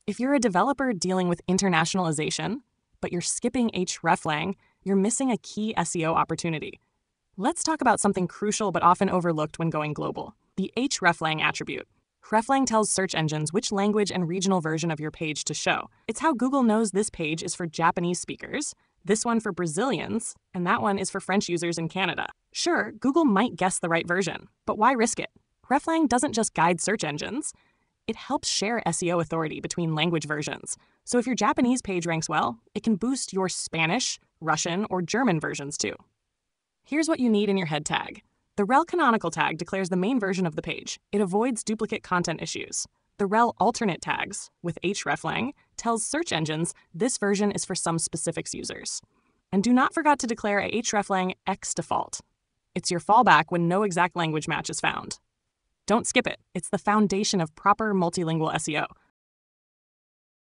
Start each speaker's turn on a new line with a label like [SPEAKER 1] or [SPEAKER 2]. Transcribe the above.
[SPEAKER 1] If you're a developer dealing with internationalization, but you're skipping hreflang, you're missing a key SEO opportunity. Let's talk about something crucial but often overlooked when going global: the hreflang attribute. Hreflang tells search engines which language and regional version of your page to show. It's how Google knows this page is for Japanese speakers, this one for Brazilians, and that one is for French users in Canada. Sure, Google might guess the right version, but why risk it? Hreflang doesn't just guide search engines, it helps share SEO authority between language versions. So if your Japanese page ranks well, it can boost your Spanish, Russian, or German versions too. Here's what you need in your head tag. The rel canonical tag declares the main version of the page. It avoids duplicate content issues. The rel alternate tags, with hreflang, tells search engines this version is for some specifics users. And do not forget to declare a hreflang x default. It's your fallback when no exact language match is found. Don't skip it. It's the foundation of proper multilingual SEO.